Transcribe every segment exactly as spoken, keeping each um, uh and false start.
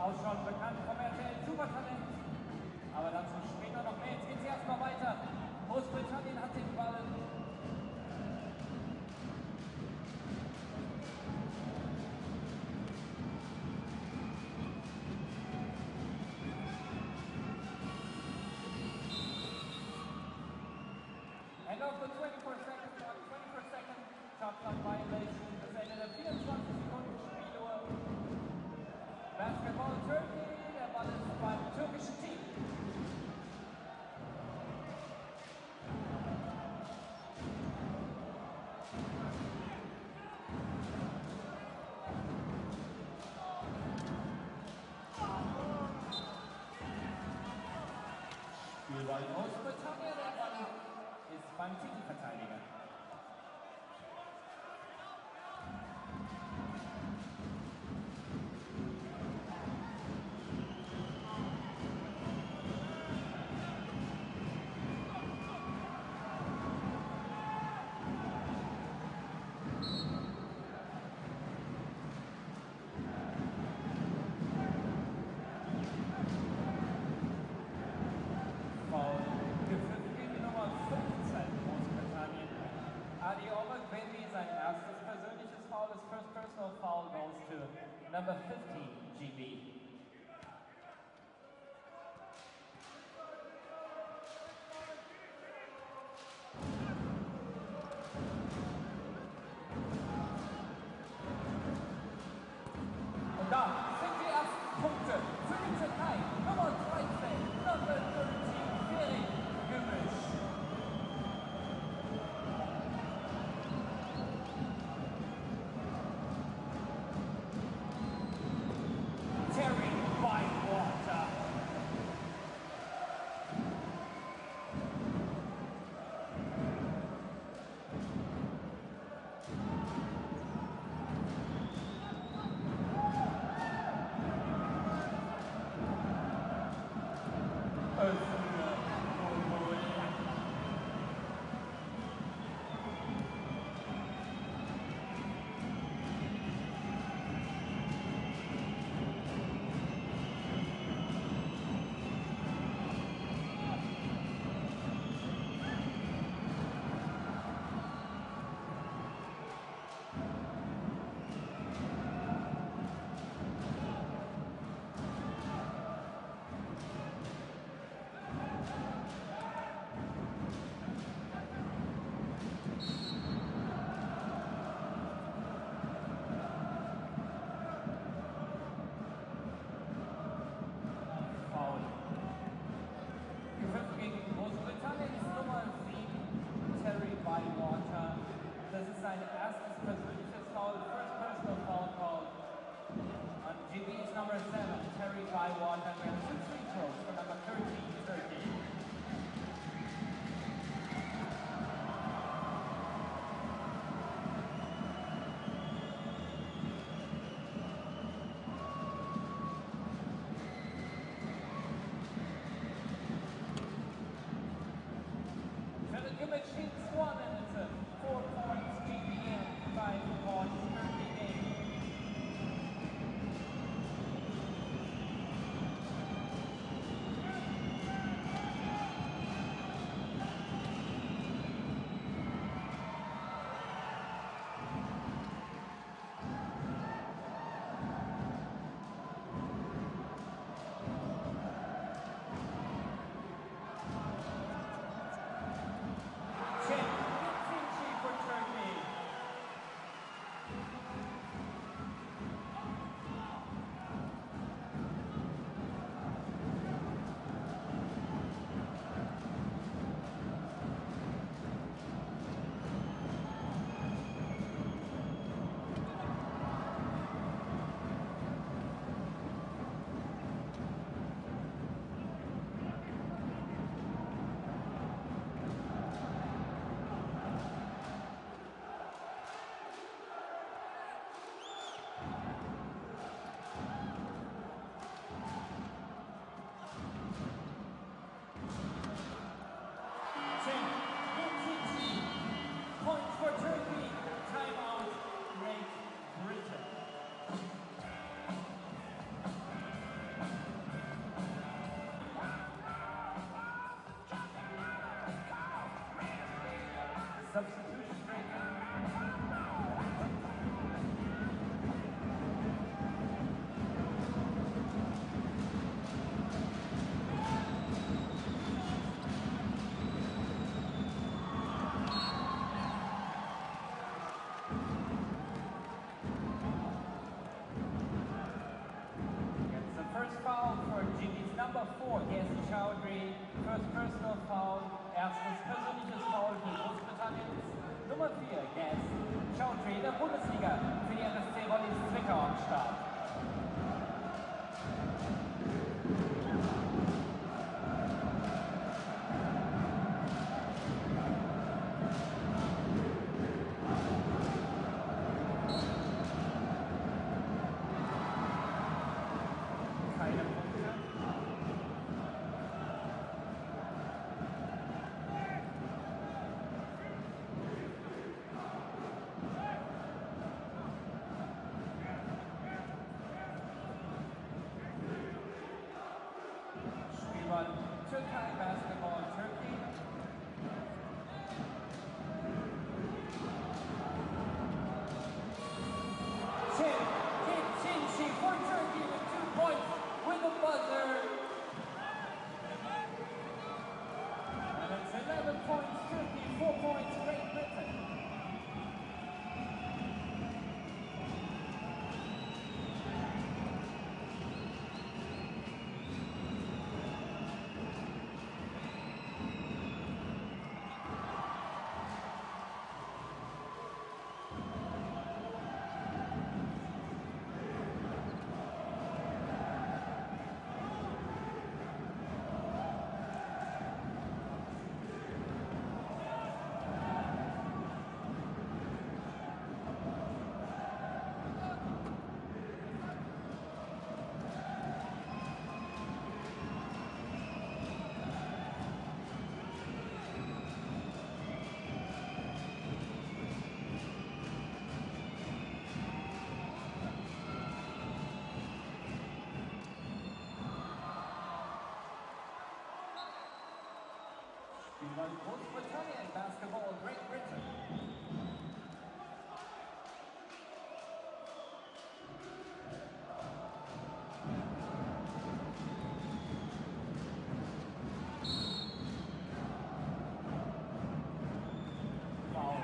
auch schon bekannt vom R T L Supertalent. Aber dazu später noch mehr. Jetzt geht es erstmal weiter. Großbritannien hat den Ball. End of the twenty-four second clock, twenty-four second shot clock violation. Das Ende der vierundzwanzig Sekunden Spieluhr. Basketball Turkey, der Ball ist beim türkischen Team. Spielball Großbritannien, der Ball ist beim Titelverteidiger. I W B sein erstes persönliches Foul, das first personal foul goes to number fifteen, G B. Und da sind die ersten Punkte für die Türkei. Nummer dreizehn, Number dreizehn, Ferit Gümüş. By water. Großbritannien ist Nummer sieben, Terry Bywater. Das ist sein erstes persönliches Foul, first personal foul call. On G B is number seven, Terry Bywater. We have two free throws for number thirteen, Turkey. Ferit Gümüş hits one and it's a four points G B and five points Turkey game. Substitution break. It's the first foul for G B's number four, Gersten Chaudhry. First personal foul, erstes persönliches Foul für Großbritanniens. Nummer vier, Gersten Chaudhry in der Bundesliga für die N S C Volleys Zwickau am Start. Keine Punkte. Spielball Türkei, Basketball Turkey. Chin, Kim Chin-Shi for Turkey with two points with the buzzer. And it's eleven points Turkey, four points Great Britain. Spielball Großbritannien, Basketball Great Britain. Foul.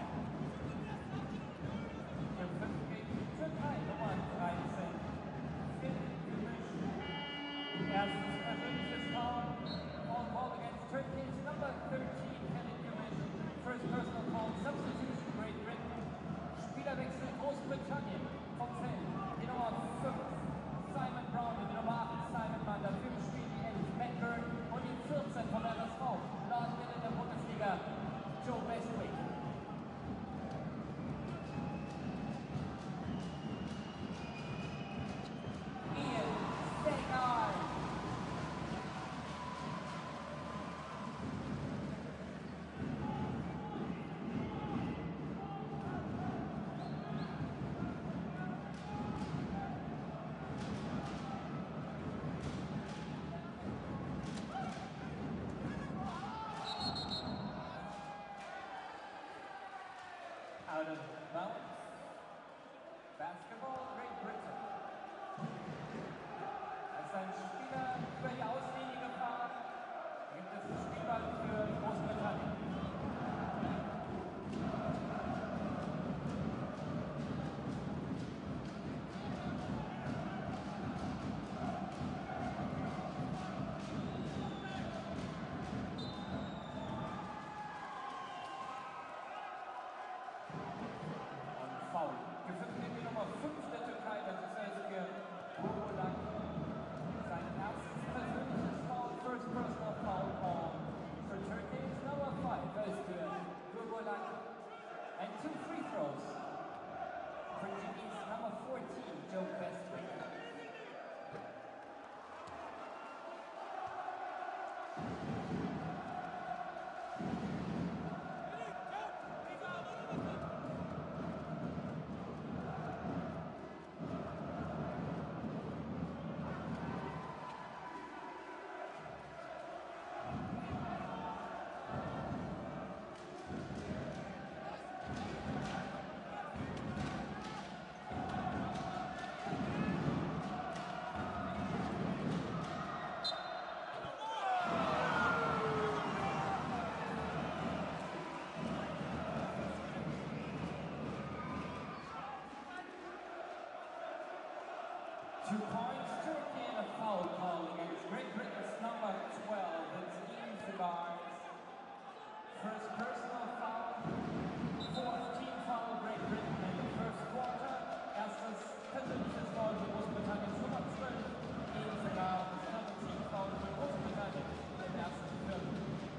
Für fünf gegen die Türkei, Nummer dreizehn. Philipp Gümüş. Erstes persönliches Foul. On ball against Turkey's number thirteen, Philipp Gümüş. First personal foul, substitution. Two points, Turkey and a foul call against Great Britain's number twelve, it's Ian Cigars. First personal foul, fourth team foul, Great Britain in the first quarter. Erstes persönliches Foul für Großbritanniens Nummer zwölf, Ian Cigars. Das dritte Team Foul für Großbritannien im ersten Viertel.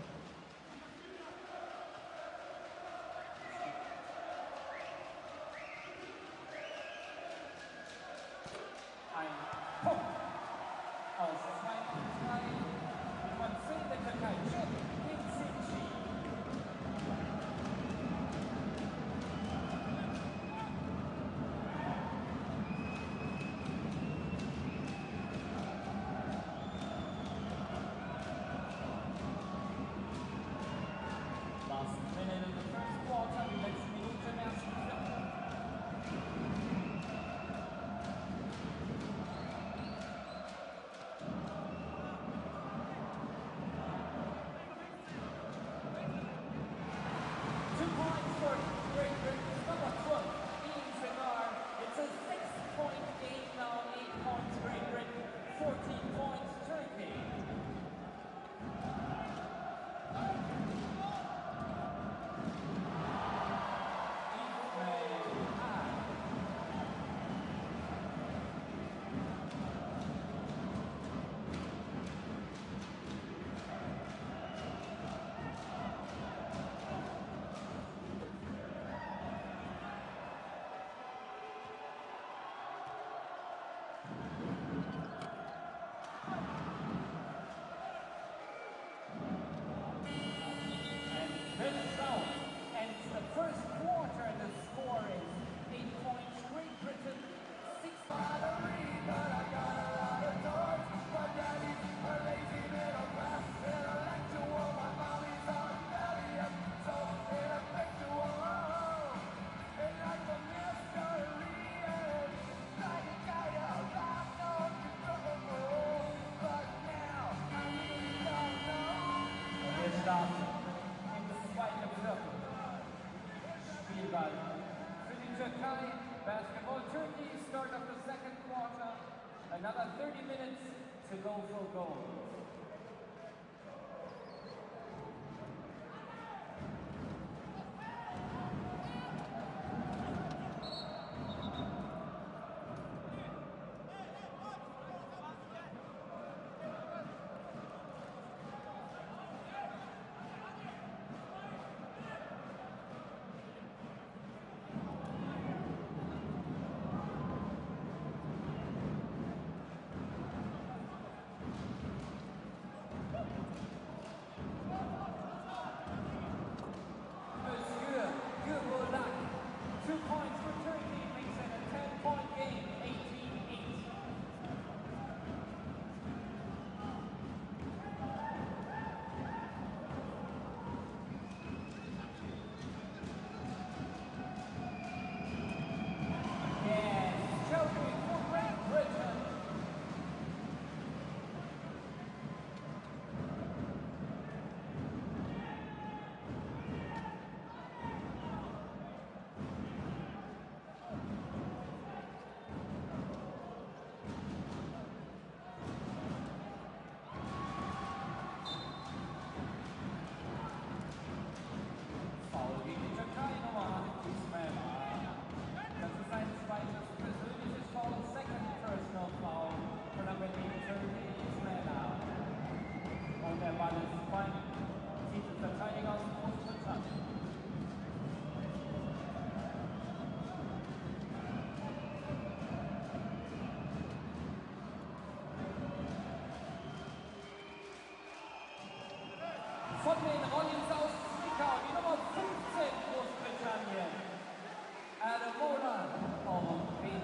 Ein Punkt aus zwei und drei von zehn der Türkei. Cem Hinsinci. Last minute in the first quarter, die letzte Minute im ersten Viertel. Two points for Great Britain's number twelve, Ian Cigar. It's a six-point game now, eight points Great Britain, fourteen points Turkey. This zone ends the first quarter and the score is eight points Great Britain, six points. Wir starten im zweiten Viertel. Spielball für die Türkei. Basketball Turkey, start of the second quarter. Another thirty minutes to go for goal. Two points for Turkey, makes it a ten-point game, eighteen eight. Yes, choking for Great Britain. Foul gegen die Türkei, Nummer acht, Usman. Das ist ein zweites persönliches Foul, second personal foul von Nummer eight, Turkey, Usman. Und der Ball ist beim Titelverteidiger aus Großbritannien. Von den Rollins aus Zwickau, die Nummer fünfzehn Großbritannien, I W B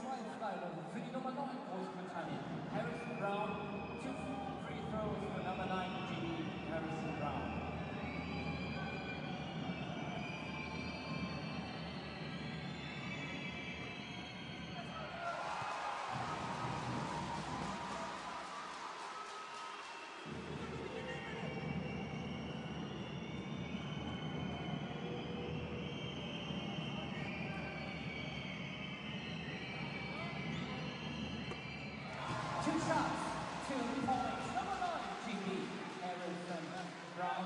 zwei Freiläufe für die Nummer neun Großbritannien, Harrison Brown. Two free throws for number nine, G B, Harrison Brown. Two shots, two points. Number nine, G B, Harrison Brown.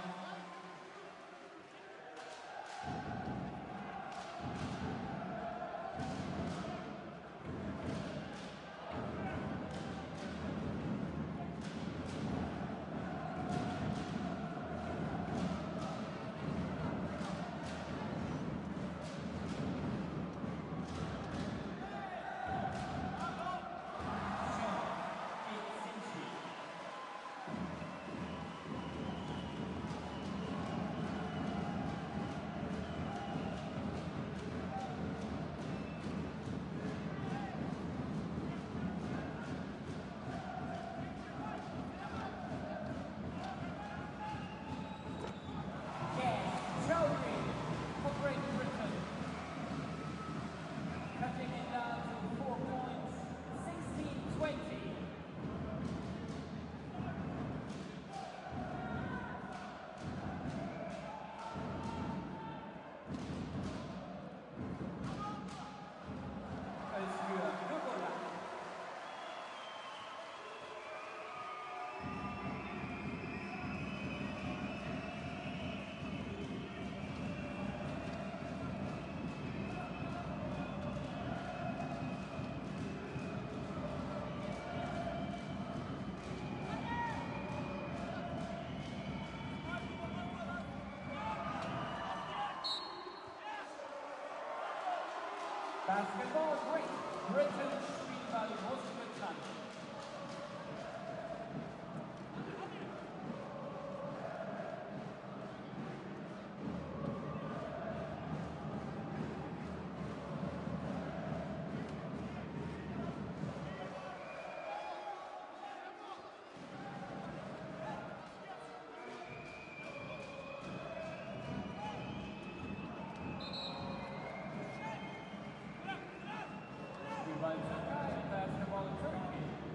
For Great Britain, cutting it down to four points, sixteen twenty. Als für Lugola. Basketball, Great Britain, Spielball, Großbritannien. Spielball Türkei, Basketball Turkey.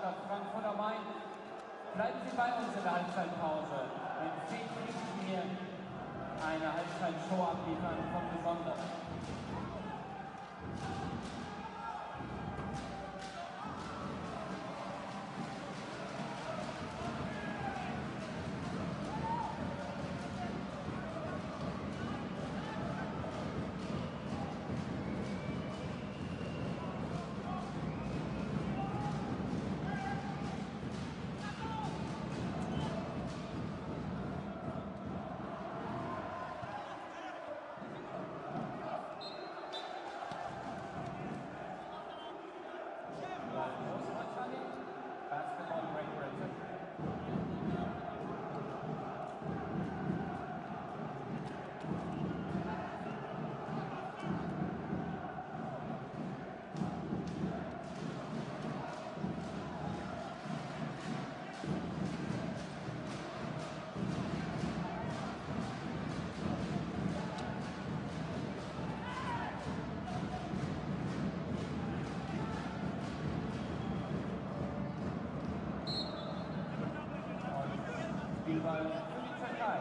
Mannschaft Frankfurt am Main. Bleiben Sie bei uns in der Halbzeitpause. In zehn Minuten hier eine Halbzeitshow abliefern vom Besonderen. Basketball Great Britain. Spielball für die Türkei.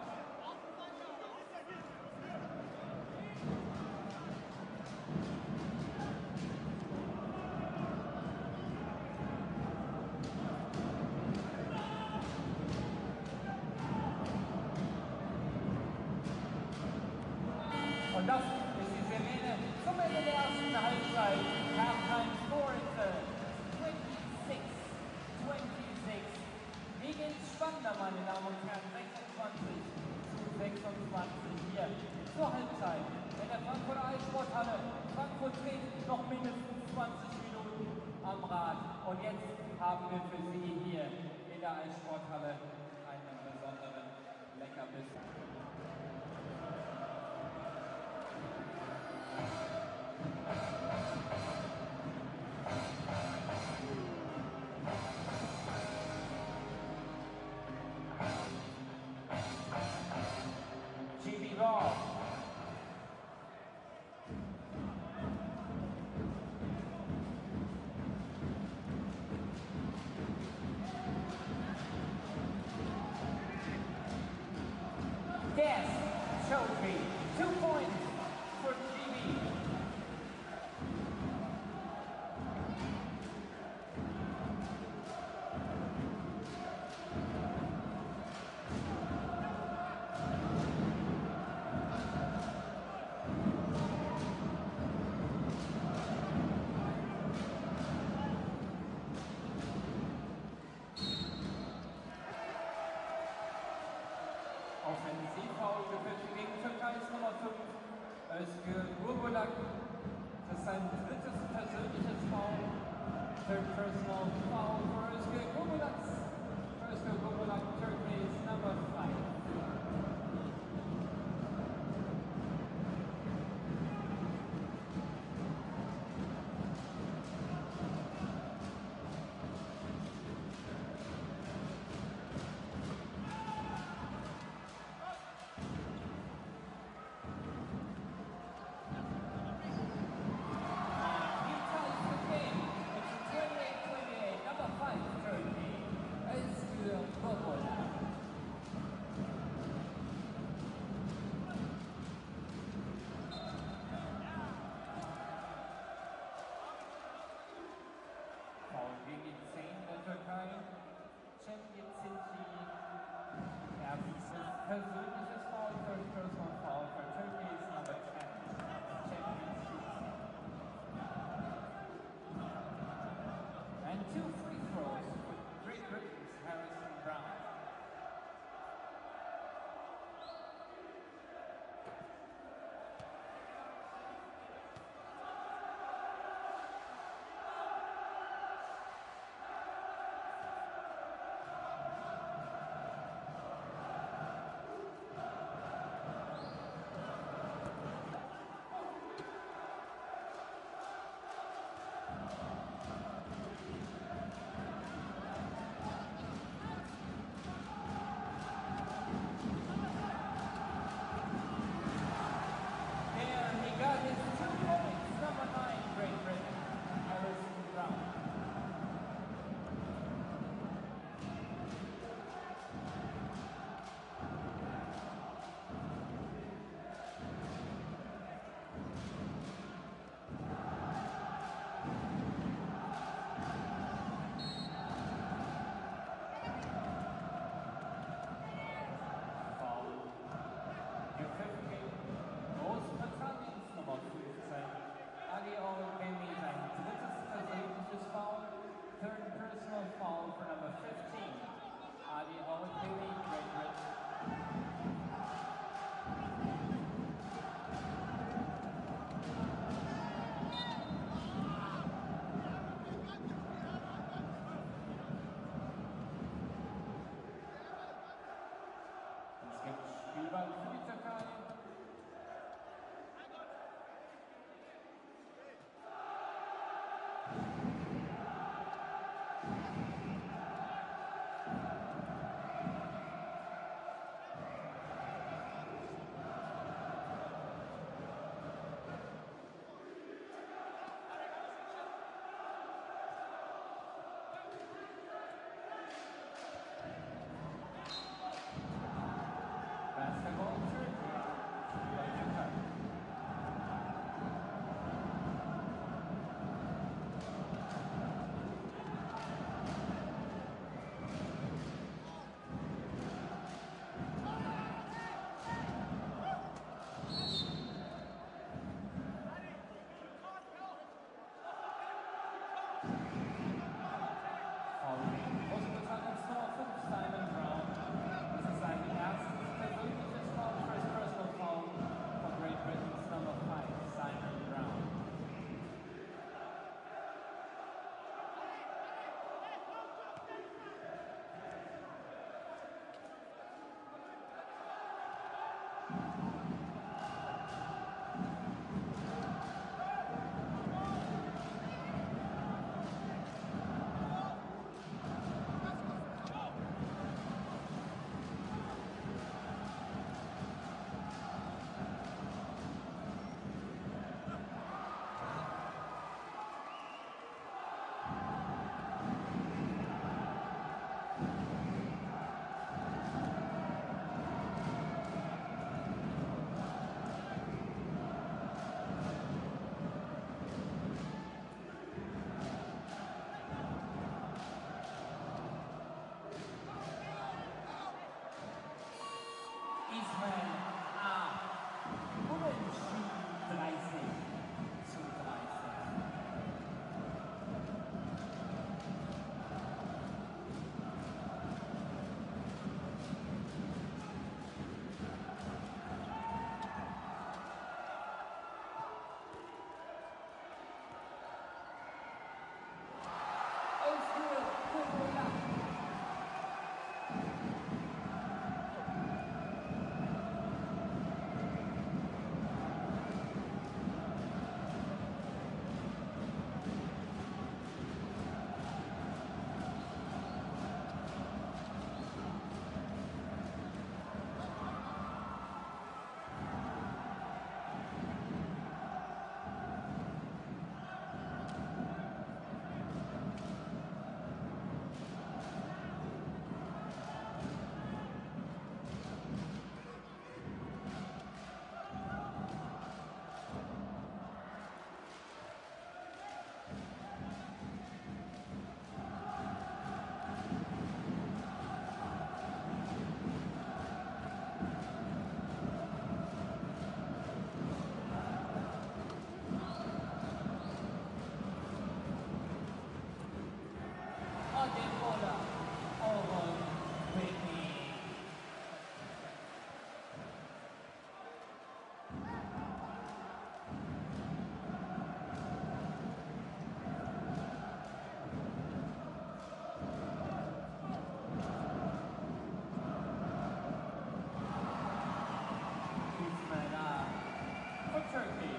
Und das ist die Sirene zum Ende der ersten Halbzeit. Halftime score is twenty-six twenty-six. Wie geht's spannender, meine Damen und Herren? sechsundzwanzig zu sechsundzwanzig hier zur Halbzeit in der Frankfurter Eissporthalle. Frankfurt dreht noch mindestens zwanzig Minuten am Rad. Und jetzt haben wir für Sie hier in der Eissporthalle einen besonderen Leckerbissen. I W B Yes, trophy, two points for G B. Offensivfoul geführt gegen Türkei ist Nummer fünf. Özgür Gurgulak. Das ist sein drittes persönliches Foul. Third personal foul for Özgür Gurgulak. Özgür Gurgulak, Turkey is number five. Turkey. Turkey.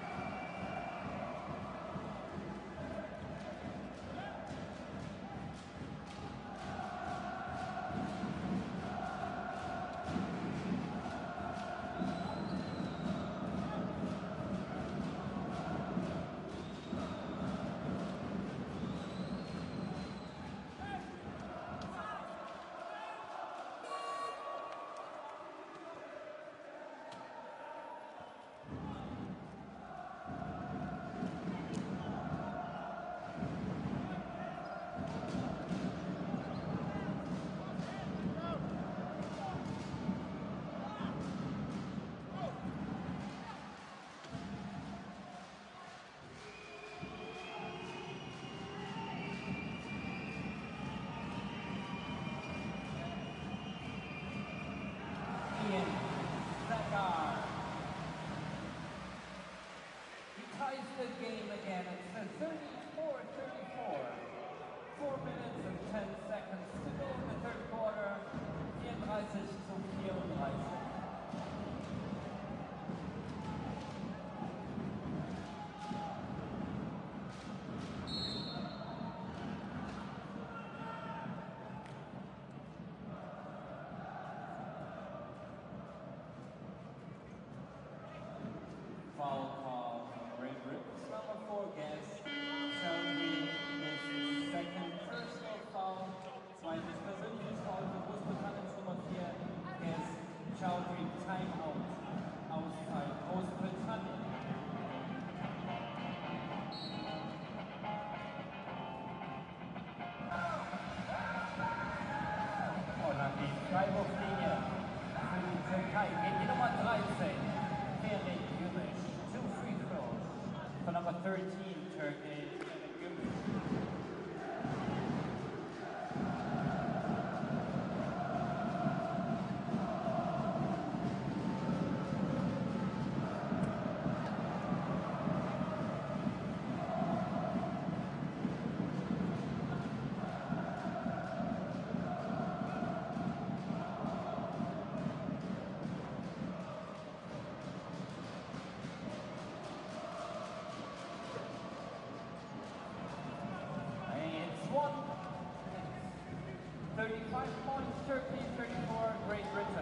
He ties the game again. It's a thirty-four thirty-four. Four minutes and ten seconds to go in the third quarter. vierunddreißig zu vierunddreißig. Foul call from Great Britain. Number four guest, Shelby, his second personal foul. Zweites persönliches Foul für Großbritanniens Nummer vier guest, Shelby, Timeout. Auszeit Großbritannien. Und an die Freiwurflinie für die Türkei geht die Nummer dreizehn. Two free throws for number thirteen, Turkey, thirty-five points, Turkey, thirty-four, Great Britain.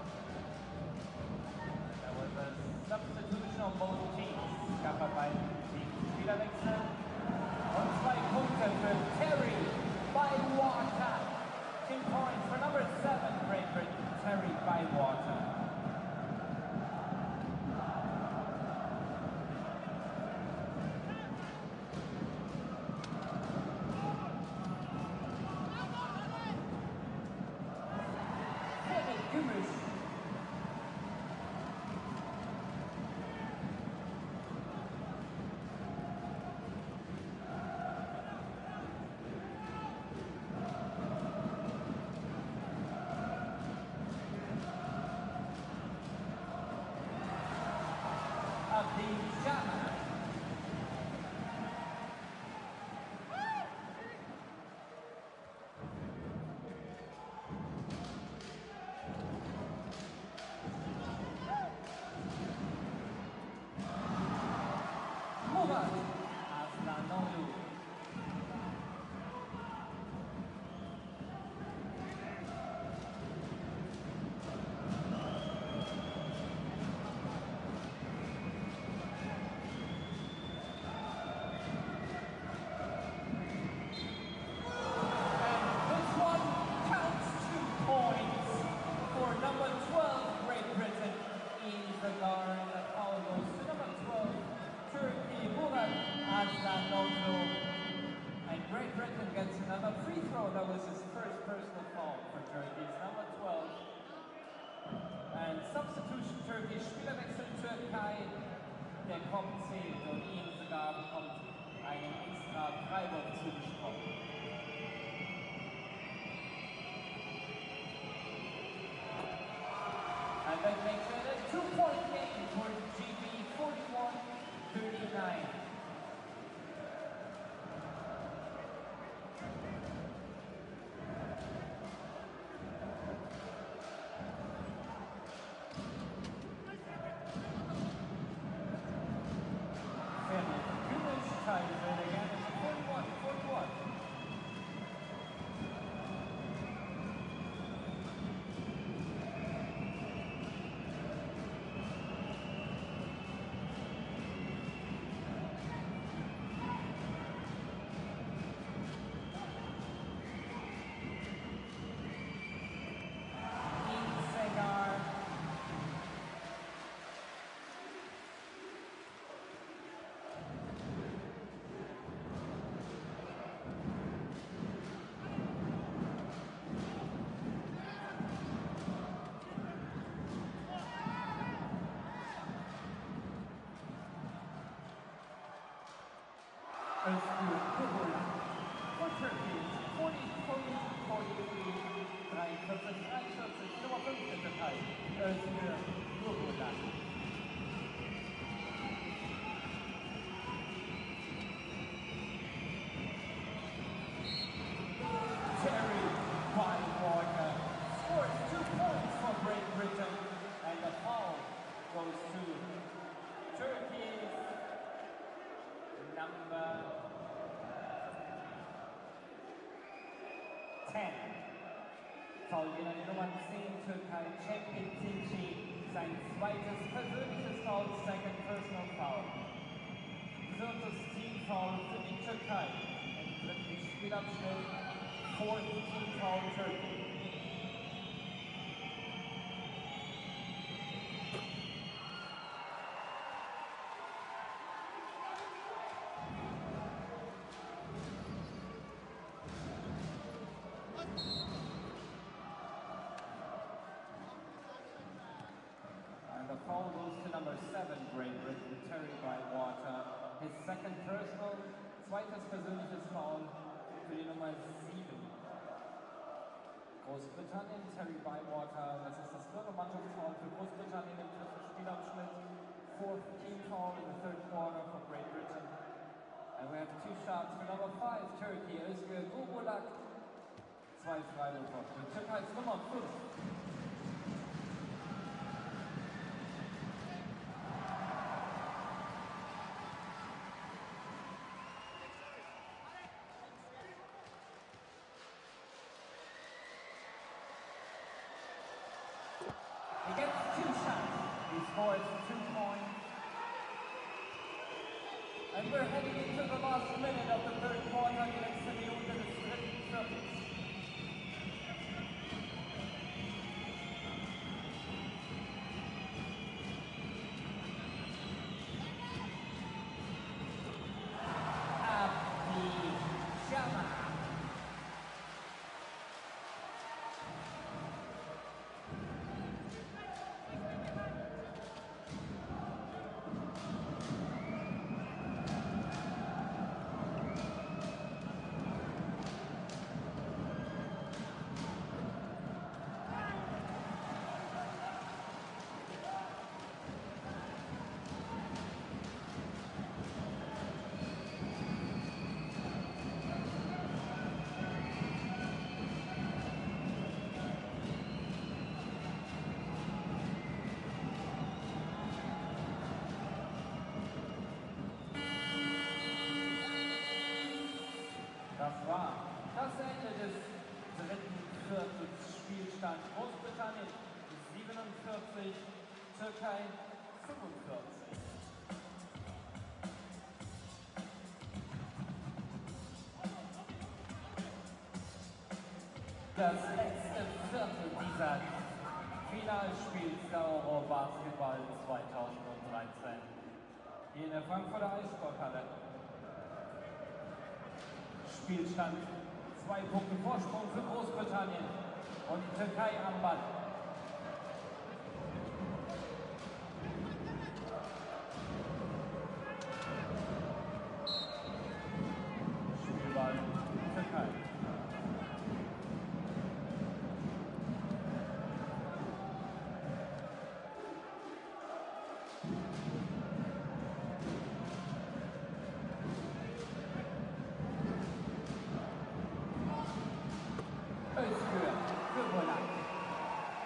There was a substitution on both teams. Gab bei beiden Teams Spielerwechsel. Und zwei Punkte für Terry Bywater. Team points for number seven, Great Britain, Terry Bywater. And Great Britain gets another free throw. That was his first personal foul for Turkey. It's number twelve. And substitution Turkey, Spielerwechsel Türkei. Der kommt zählt und ihm sogar bekommt einen extra Freiwurf zugesprochen. And that makes it a two-point game for G B, forty-one thirty-nine. Özgür Kubola. For Turkey, forty-three forty-three, dreiundvierzig dreiundvierzig, Nummer fünf der Türkei, Özgür Kubola. Terry Bywater scores two points for Great Britain, and the foul goes to Turkey's number ten. Foul gegen die Nummer zehn, Türkei, Champion Tinci, sein zweites persönliches Foul, second personal foul. Viertes Teamfoul für die Türkei. Im dritten Spielabschnitt, fourth Teamfoul Turkey. Foul goes to number seven, Great Britain, Terry Bywater. His second personal, zweites persönliches Foul für die Nummer sieben. Großbritannien, Terry Bywater, das ist das vierte Mannschaftsfoul für Großbritannien im dritten Spielabschnitt. Fourth team foul in the third quarter for Great Britain. And we have two shots for number five, Turkey, Özgür Kubola. Zwei Freiwürfe für Türkeis Nummer fünf. He gets two shots. He scores two points. And we're heading into the last minute of the third quarter. Die letzte Minute des dritten Viertels. Das war das Ende des dritten Viertels. Spielstand Großbritannien siebenundvierzig, Türkei fünfundvierzig. Das letzte Viertel dieser Finalspiels der Euro-Basketball zweitausenddreizehn. Hier in der Frankfurter Eissporthalle. Spielstand, zwei Punkte Vorsprung für Großbritannien und die Türkei am Ball. Spielball, Türkei. Özgür Kubola.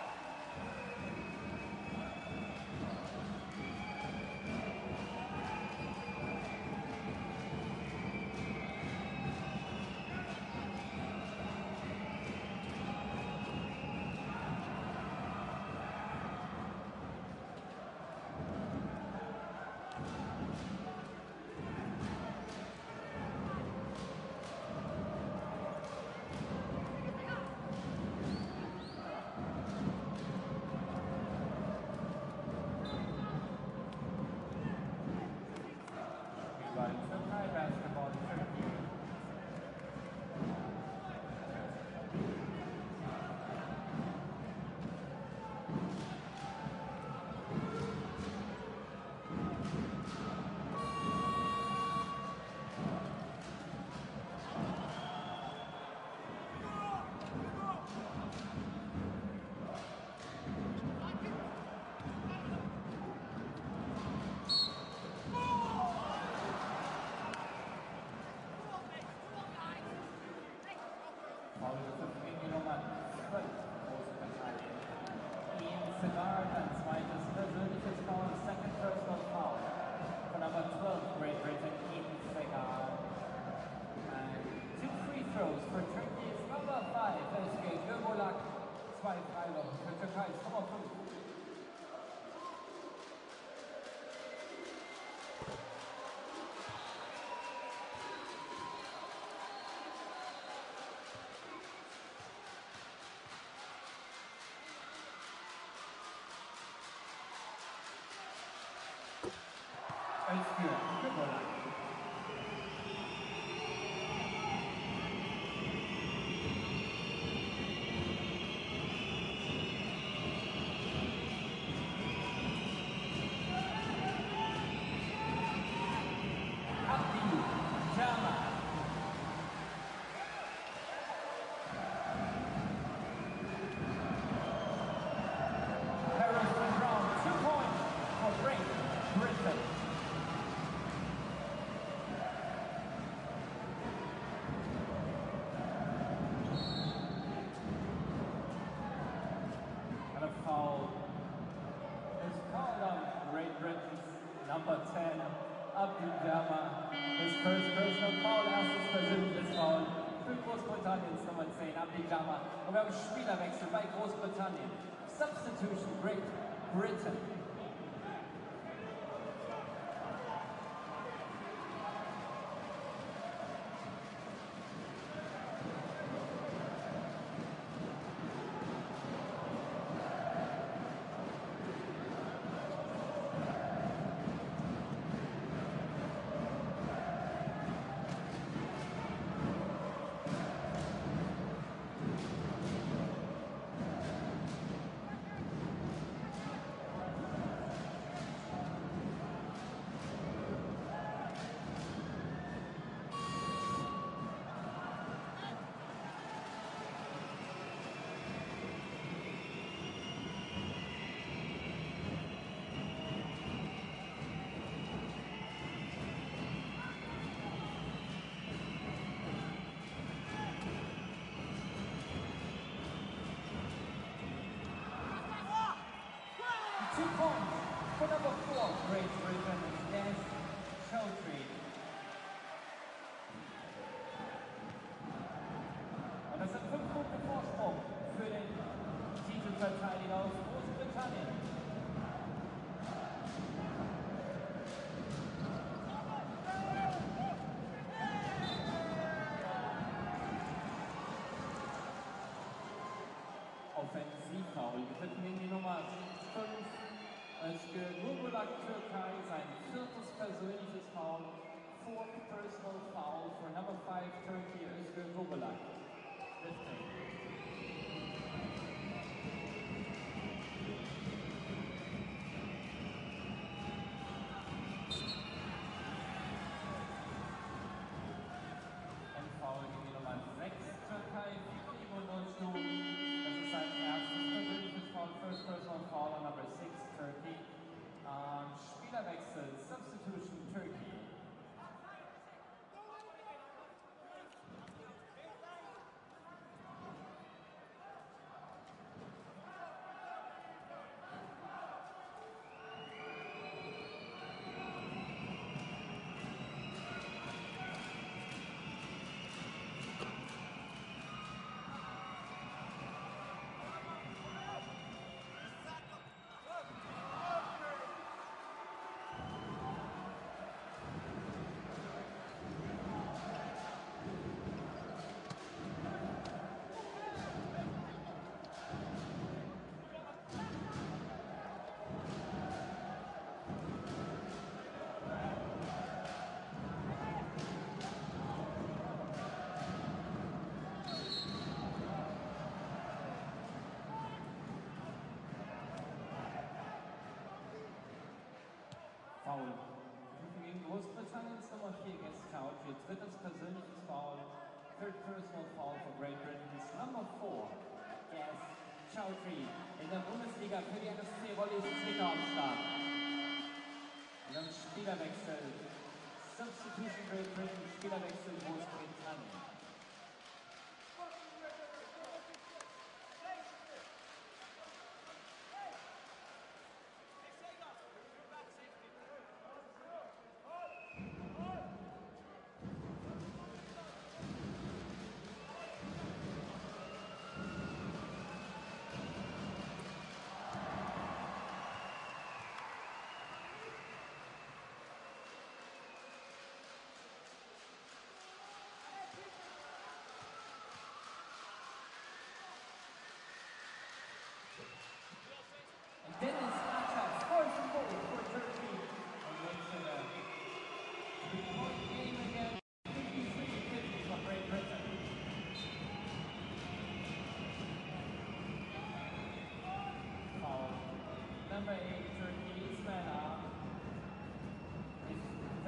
Foul, gegen die Nummer zwölf, Großbritannien. Ian Segar, ein zweites persönliches Foul, second personal foul. For number twelve, Great Britain, Ian Segar. And two free throws for Turkey's number five, S G Göbolak. Zwei Freiwürfe für Türkei's Nummer fünf. Als für Göbolak. And a foul is called on Great Britain's number ten, I W B His first personal foul, erstes persönliches Foul für Großbritanniens Nummer zehn, I W B Und wir haben Spielerwechsel bei Großbritannien. Substitution, Great Britain. Two points for number four, Great Britain, Des Chowdhury. Und das sind fünf Punkte Vorsprung für den Titelverteidiger aus Großbritannien. Offensivfoul, getreten gegen die Nummer fünf. Als Göbolak Türkei sein viertes persönliches Foul, fourth personal foul for number five Turkey is Göbolak. fifteen. Ein Foul gegen die Nummer sechs Türkei, Ibrahimovic. Das ist sein erstes persönliches Foul, first personal foul on number six Turkey. Um, Spielerwechsel, substitution Turkey. Foul. Gegen Großbritanniens Nummer vier, Des Chowdhury. Drittes persönliches Foul. Third personal foul for Great Britain's number four, Des Chowdhury. In der Bundesliga für die N S C-Rollis Zwickau am Start. Und dann Spielerwechsel. Substitution Great Britain, Spielerwechsel Großbritannien.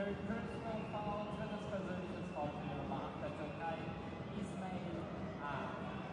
Third personal foul, drittes persönliches Foul für die Nummer acht der Türkei, Ismail A.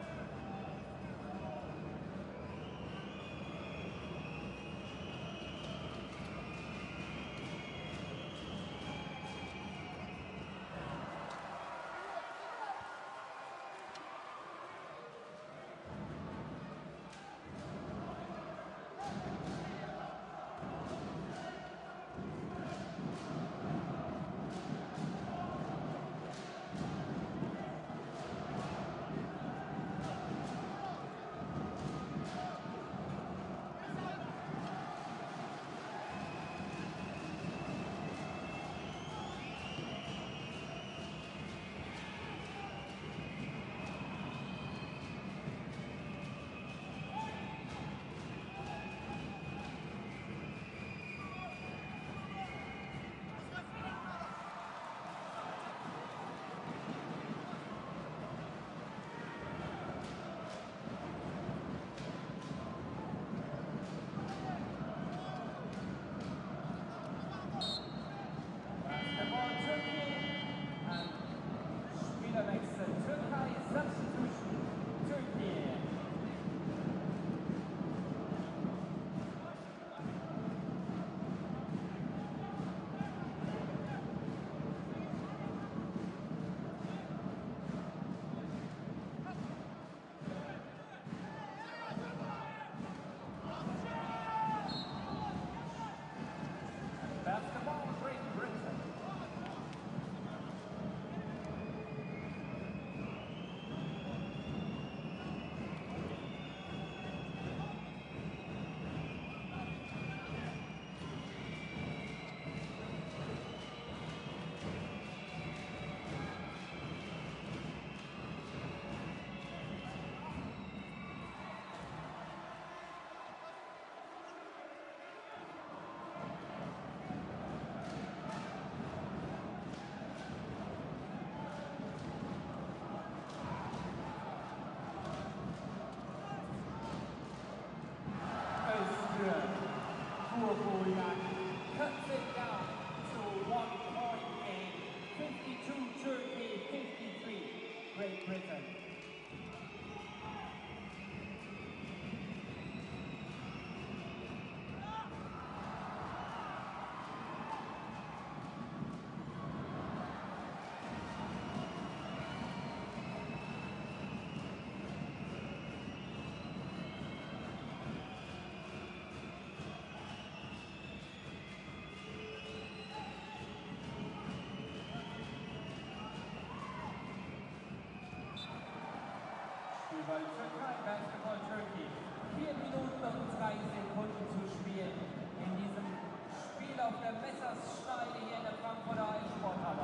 Basketball, Great Britain. Cuts it down to one point game, fifty-two Turkey, fifty-three Great Britain. Spielball Türkei, Basketball Turkey. Vier Minuten und drei Sekunden zu spielen in diesem Spiel auf der Messerschneide hier in der Frankfurter Eissporthalle.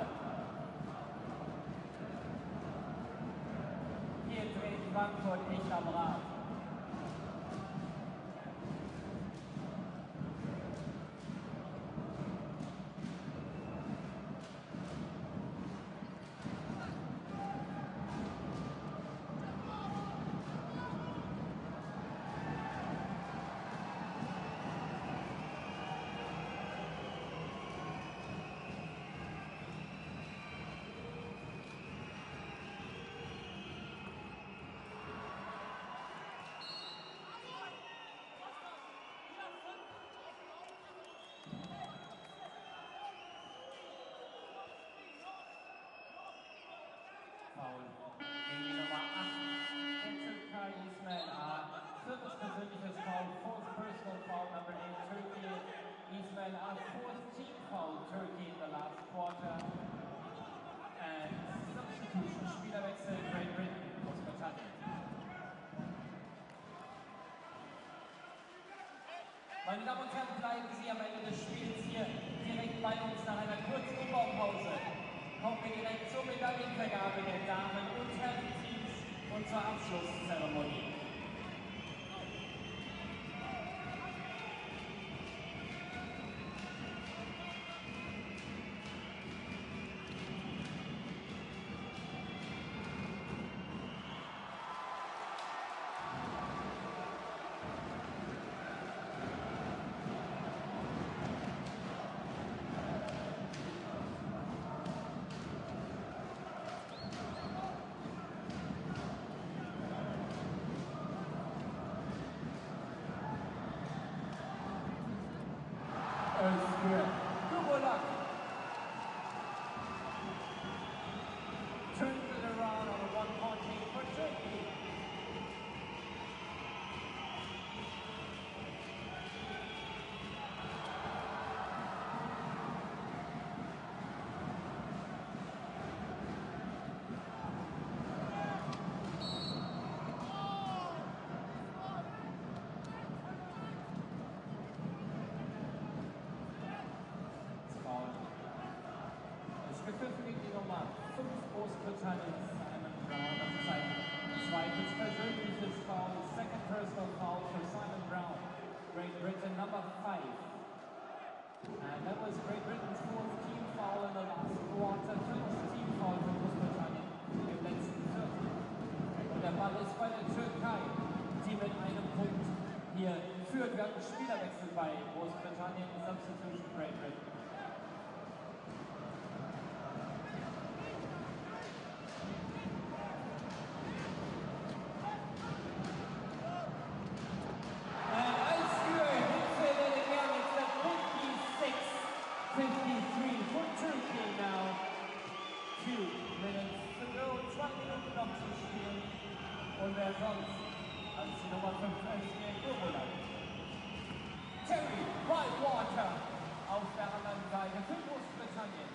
Hier dreht Frankfurt echt am Rad. Foul gegen die Nummer acht der Türkei, Ismail A. Viertes persönliches Foul, fourth personal foul, number eight Turkey, Ismail A. Fourth team foul, Turkey in the last quarter. And substitution, Spielerwechsel, Great Britain, Großbritannien. Meine Damen und Herren, bleiben Sie am Ende des Spiels hier direkt bei uns nach einer kurzen Umbaupause. Kommen wir direkt zur Medaillenvergabe der Damen- und Herren-Teams und zur Abschlusszeremonie. fünf Großbritannien, Simon Brown. Das ist ein zweites persönliches Foul, second personal foul for Simon Brown. Great Britain, number five. And that was Great Britain's fourth team foul in the last quarter. Fünftes Team Foul für Großbritannien im letzten Viertel. Und der Ball ist bei der Türkei, die mit einem Punkt hier führt. Wir hatten Spielerwechsel bei Großbritannien, Substitution Great Britain. fifty-three for Turkey now. Two minutes to go, zwei Minuten noch zu spielen. Und wer sonst als die Nummer fünf spielt, Gurbulat. Terry Whitewater auf der anderen Seite für Großbritannien.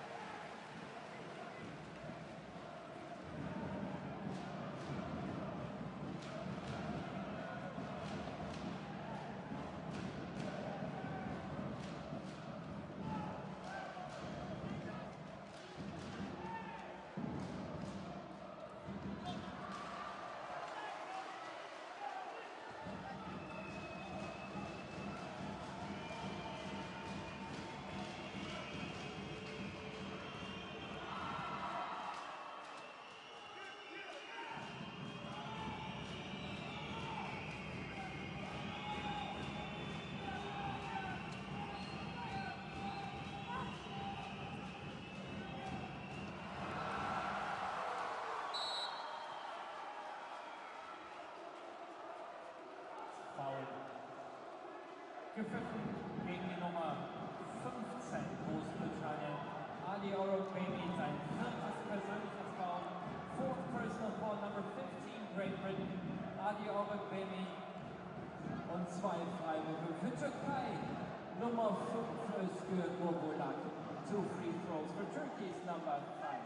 Foul gepfiffen gegen die Nummer fünfzehn Großbritannien. I W B sein viertes persönliches Foul. Fourth personal foul, number fifteen Great Britain. I W B und zwei Freiwürfe für Türkei. Nummer fünf ist für Gurbulat. Two free throws for Turkey's number five.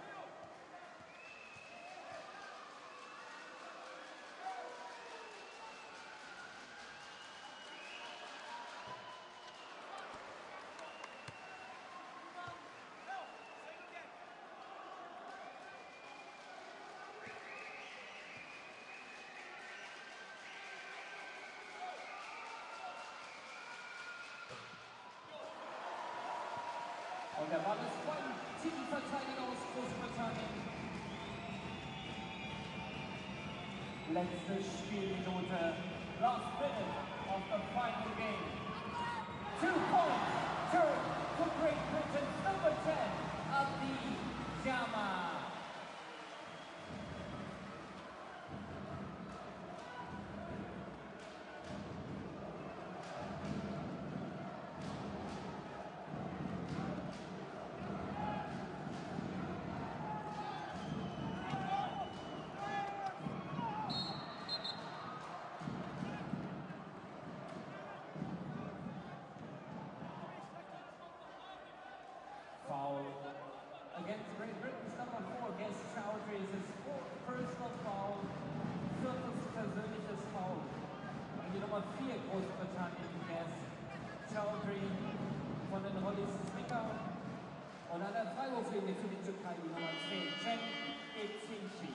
Und der Ball ist beim Teamverteidiger aus Großbritannien. Letzte Spielminute. Last minute of the final game. Two points. Turn for Great Britain's number ten, I W B Foul against Great Britain's number four, Guest Chowdhury, is his fourth personal foul, viertes persönliches Foul. Und die Nummer vier Großbritannien, Guest Chowdhury von den Hollies Snicker. Und an der Freiwurflinie für die Türkei die Nummer zehn, Cem Etinci.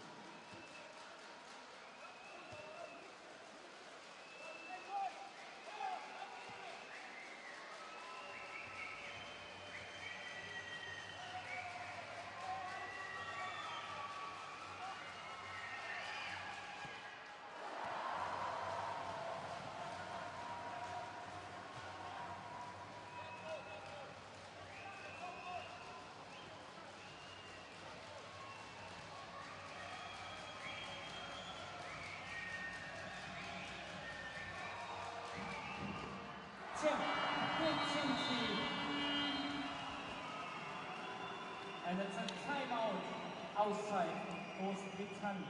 Cem Etinci. And it's a timeout outside Großbritannien.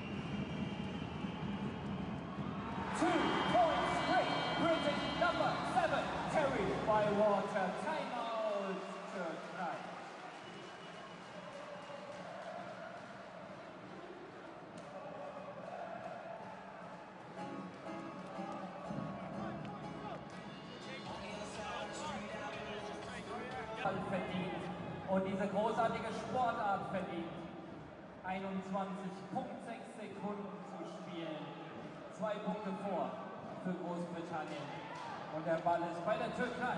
Two points, Great Britain, number Water, Timeout, Türkei. Verdient und diese großartige Sportart verdient. einundzwanzig Komma sechs Sekunden zu spielen. Zwei Punkte vor für Großbritannien. Und der Ball ist bei der Türkei.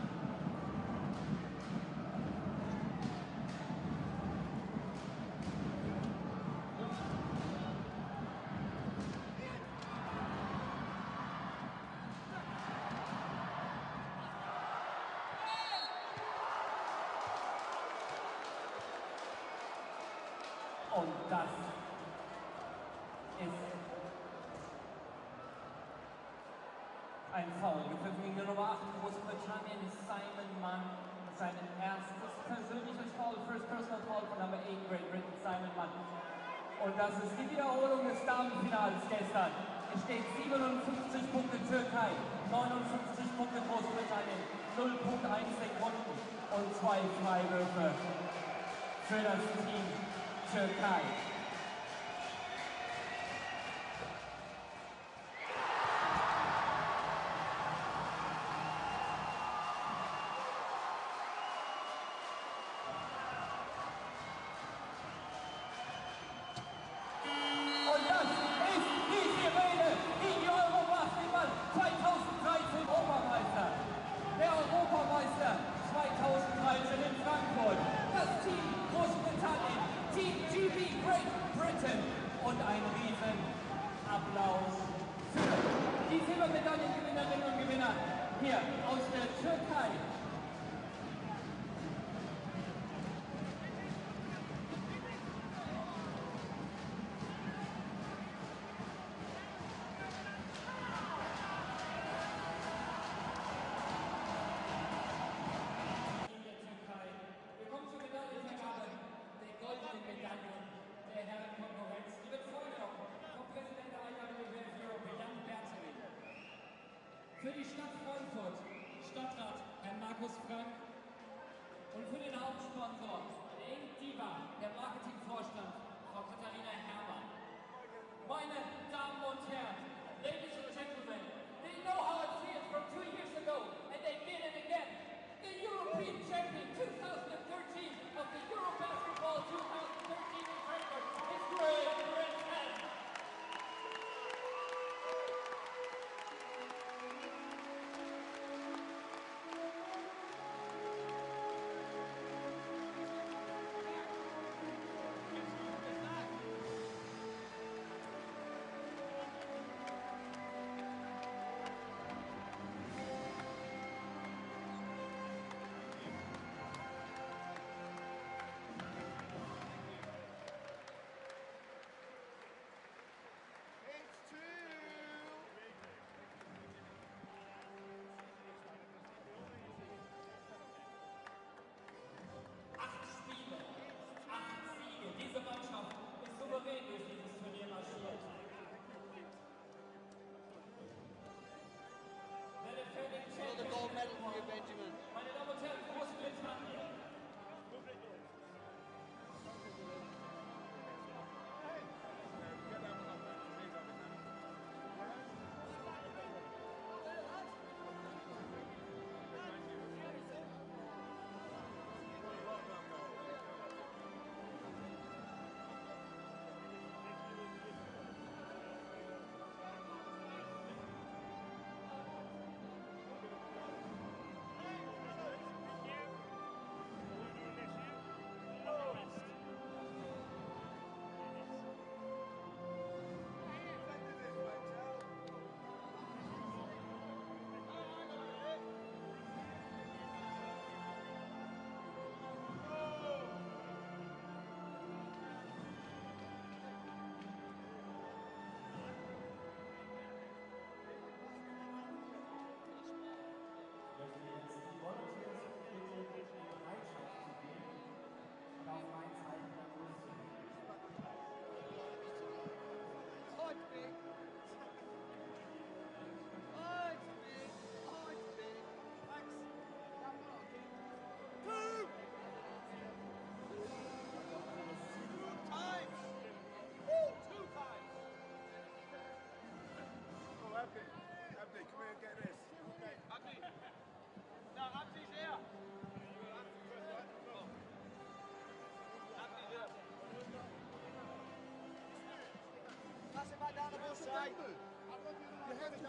Und das ist ein Foul. Gepfiffen gegen die Nummer acht Großbritannien, Simon Mann. Sein erstes persönliches Foul, First Personal Foul von Nummer acht Great Britain, Simon Mann. Und das ist die Wiederholung des Damenfinals gestern. Es steht siebenundfünfzig Punkte Türkei, neunundfünfzig Punkte Großbritannien, null Komma eins Sekunden und zwei Freiwürfe für das Team Türkei. Und das ist die Sirene, die die Eurobasketball zweitausenddreizehn Europameister. Der Europameister zweitausenddreizehn in Frankfurt. Das Team Großbritannien, Team G B Great Britain. Und ein riesen Applaus für die Silbermedaillengewinnerinnen und Gewinner hier aus der Türkei. Der Herrenkonkurrenz, die wird vorgenommen vom Präsident der I W B De-Delinquents. Für die Stadt Frankfurt, Stadtrat Herr Markus Frank und für den Hauptsponsor, der Diva, der Marketingvorstand, Frau Katharina Herrmann. Meine Damen und Herren, ladies and gentlemen, they know how it feels from two years ago, and they did it again. The European champion twenty thirteen of the Euro Basketball twenty thirteen in Frankfurt is Great Britain. Abdi, Abdi, come here and get this. Okay. Abdi. No, Abdi's here. Abdi's here. Pass it back down the bus side. Your head's